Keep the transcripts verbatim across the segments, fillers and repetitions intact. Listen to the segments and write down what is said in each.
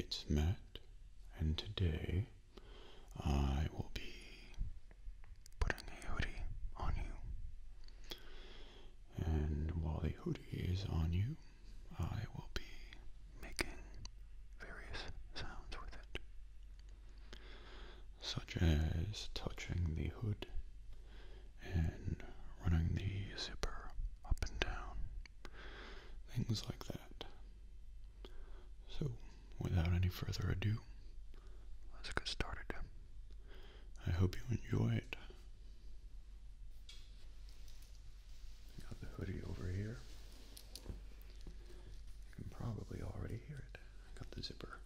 it's Matt, and today I will be putting a hoodie on you. And while the hoodie is on you, I will be making various sounds with it, such as touching the hood and running the zipper up and down, things like that. So, without any further ado, let's get started. I hope you enjoy it. I got the hoodie over here. You can probably already hear it. I got the zipper.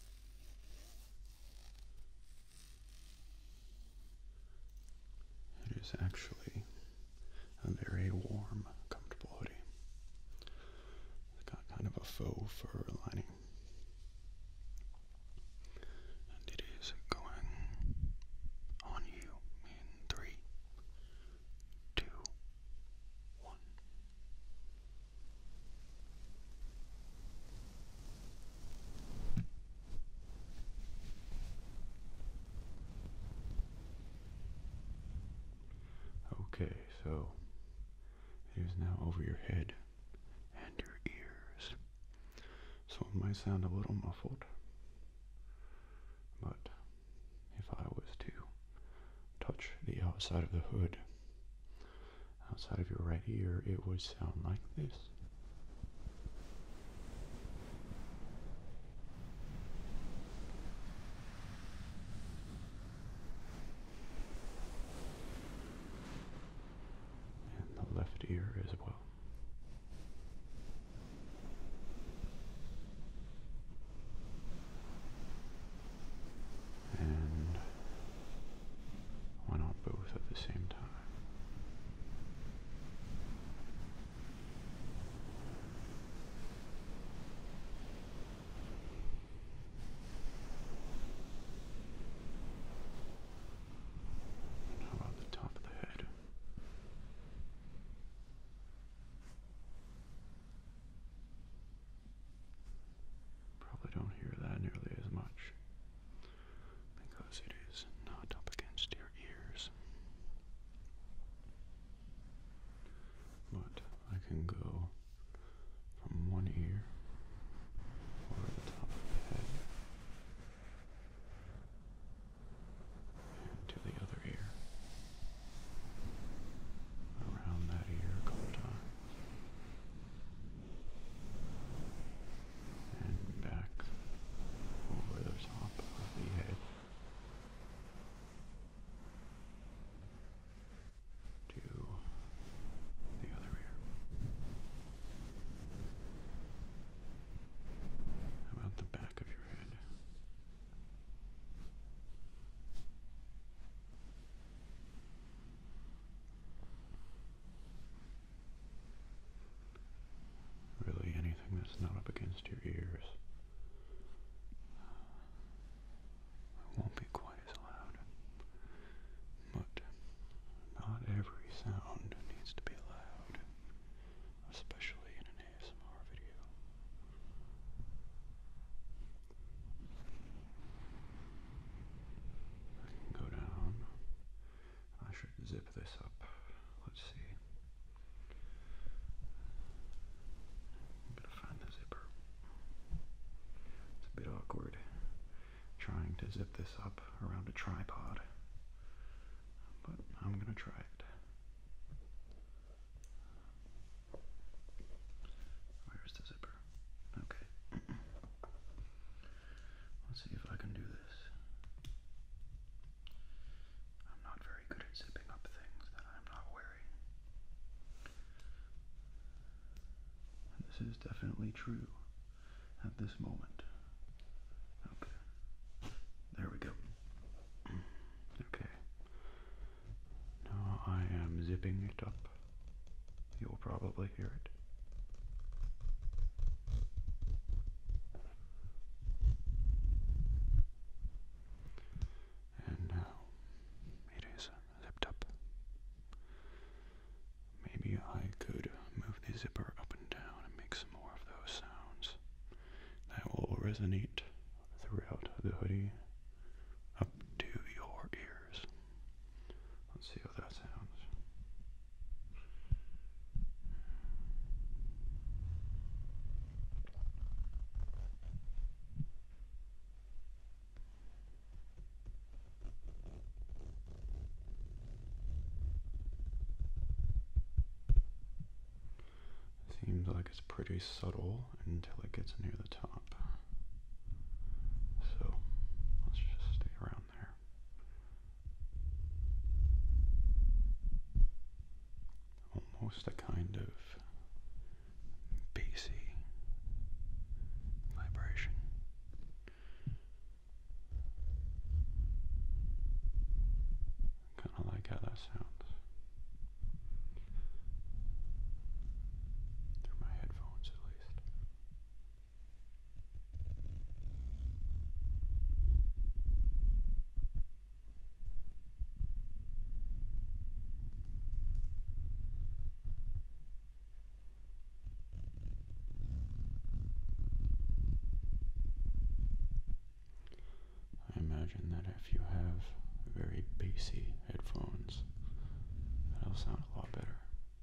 It is actually a very warm, comfortable hoodie. It's got kind of a faux fur lining. And it is going on you in three, two, one. Okay, so it is now over your head and your ears. So it might sound a little muffled, but if I was to touch the outside of the hood, outside of your right ear, it would sound like this. And the left ear as well. And why not both at the same time? And how about the top of the head? Probably don't hear that nearly as much, because it is not up against your ears. But I can go from one ear over the top of the head and to the other ear, around that ear a couple times, and back over the top of the head to the other ear. How about the back of your head? Really, anything that's not up against your ears won't be quite as loud. But not every sound needs to be loud, especially in an A S M R video. I can go down. I should zip this up. Let's see. I'm gonna find the zipper. It's a bit awkward trying to zip this up around a tripod, but I'm gonna try it. Where's the zipper? Okay. Let's see if I can do this. I'm not very good at zipping up things that I'm not wearing. And this is definitely true at this moment. Okay. There we go. Okay. Now I am zipping it up. You'll probably hear it. And now it is zipped up. Maybe I could move the zipper up and down and make some more of those sounds. That will resonate the hoodie up to your ears. Let's see how that sounds. Seems like it's pretty subtle until it gets near the top. So let's just stay around there. Almost a kind of bassy vibration. Kind of like how that sounds. Through my headphones at least. I imagine that if you have very bassy headphones, that'll sound a lot better.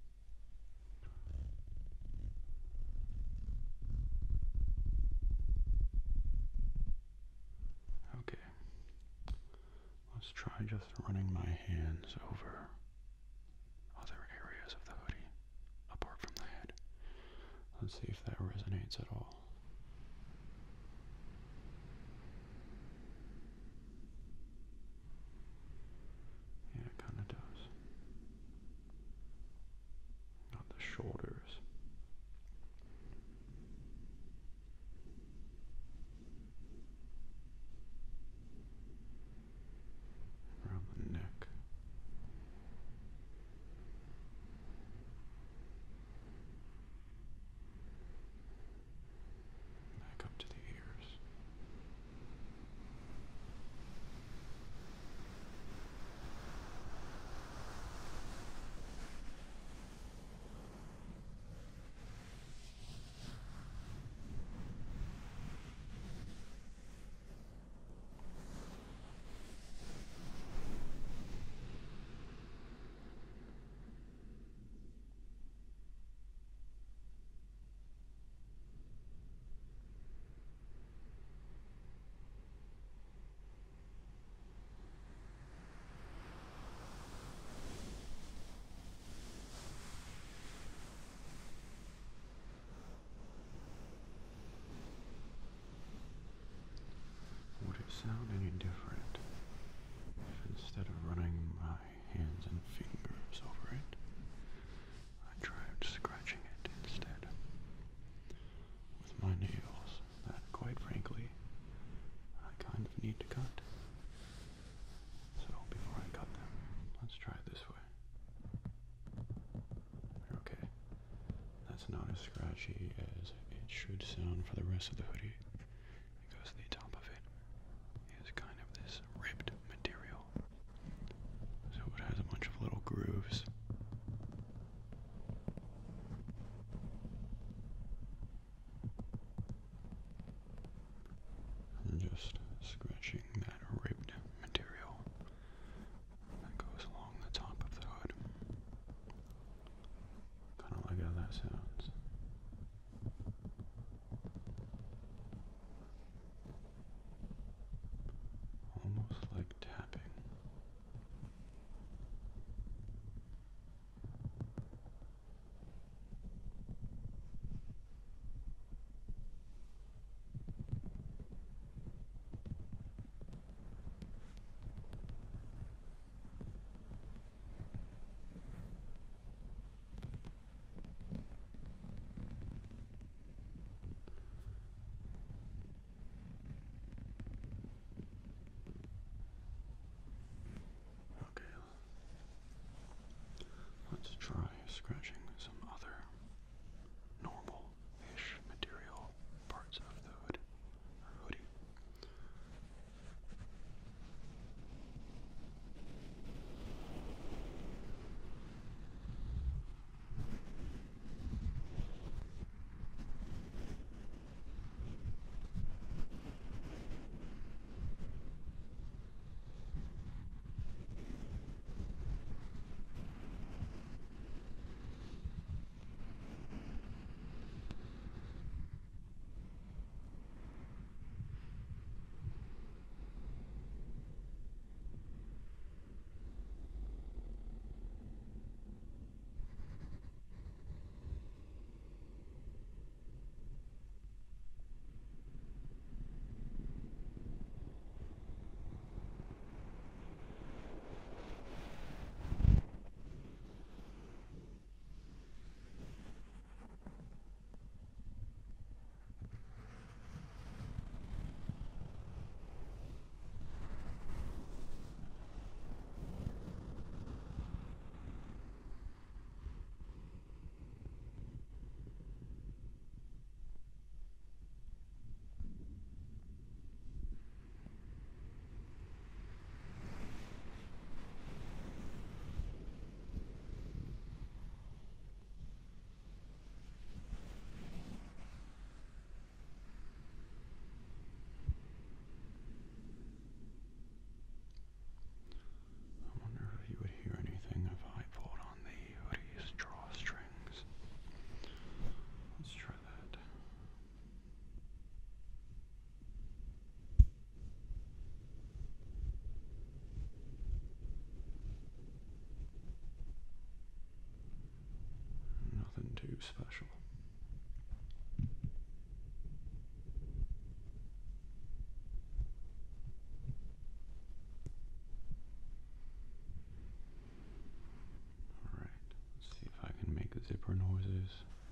Okay, let's try just running my hands over other areas of the hoodie, apart from the head. Let's see if that resonates at all. Yeah, it kind of does. Not the shoulders. Around the neck. Back up to the ears. Would it sound any different if instead of running my hands and fingers over it, I tried scratching it instead with my nails that, quite frankly, I kind of need to cut. So before I cut them, let's try it this way. Okay, that's not as scratchy as it should sound for the rest of the hoodie, because the top of it is kind of this ribbed material. So it has a bunch of little grooves. I'm just scratching that ribbed material that goes along the top of the hood. Kind of like how that sounds. Almost like tapping. Okay, let's try scratching some other normal-ish material parts of the hood or hoodie. you special. Alright, let's see if I can make zipper noises.